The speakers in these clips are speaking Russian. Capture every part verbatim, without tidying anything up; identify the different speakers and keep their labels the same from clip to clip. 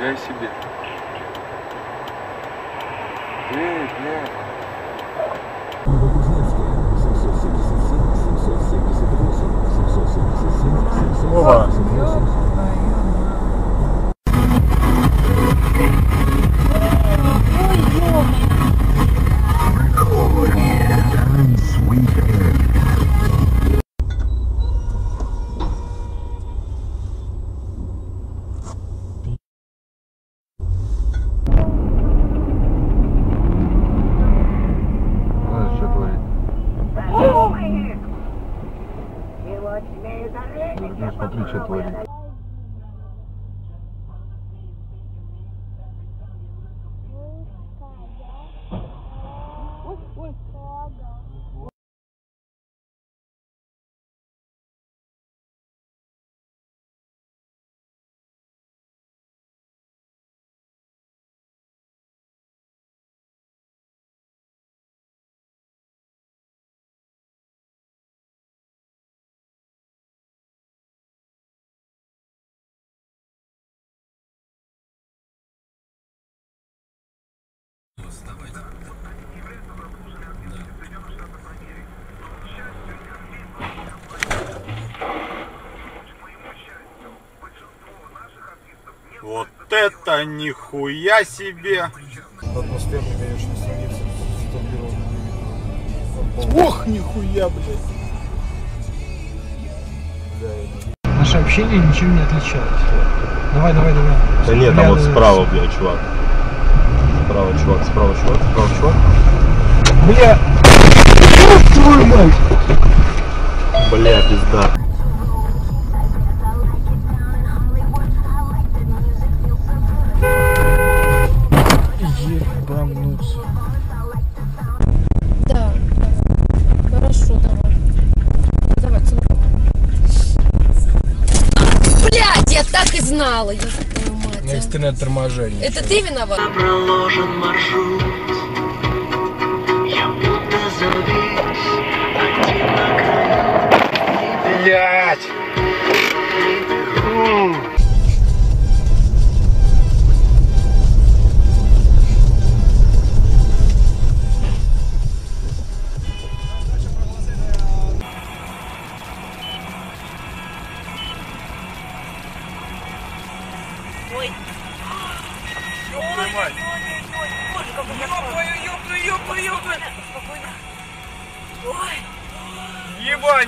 Speaker 1: Нифига себе. Эй, блядь.
Speaker 2: Вова. Смотри, что творит.
Speaker 3: Вот это нихуя себе!
Speaker 2: Атмосферный, конечно, страница стабилизирован. Ох, нихуя, блядь!
Speaker 4: Наше общение ничем не отличалось. Давай, давай, давай.
Speaker 5: Да нет, там вот справа, блядь, чувак. Справа, чувак, справа, чувак, справа, чувак.
Speaker 4: Бля! Твою мать!
Speaker 5: Бля, пизда.
Speaker 2: Ебануться.
Speaker 6: Да, хорошо, давай. Давай, целуй. Блядь, я так и знала, я твою мать.
Speaker 2: На экстренное торможение.
Speaker 6: Это ты виноват?
Speaker 7: Проложен маршрут, я будто завис один на краю.
Speaker 2: Блять!
Speaker 7: Ой.
Speaker 2: Ёб мать!
Speaker 7: Боже, как у меня
Speaker 2: Ёбаю, ёбаю, ёбаю, ёбаю!
Speaker 7: спокойно. Ой.
Speaker 2: Ебать!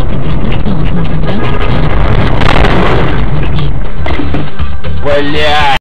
Speaker 3: Бля!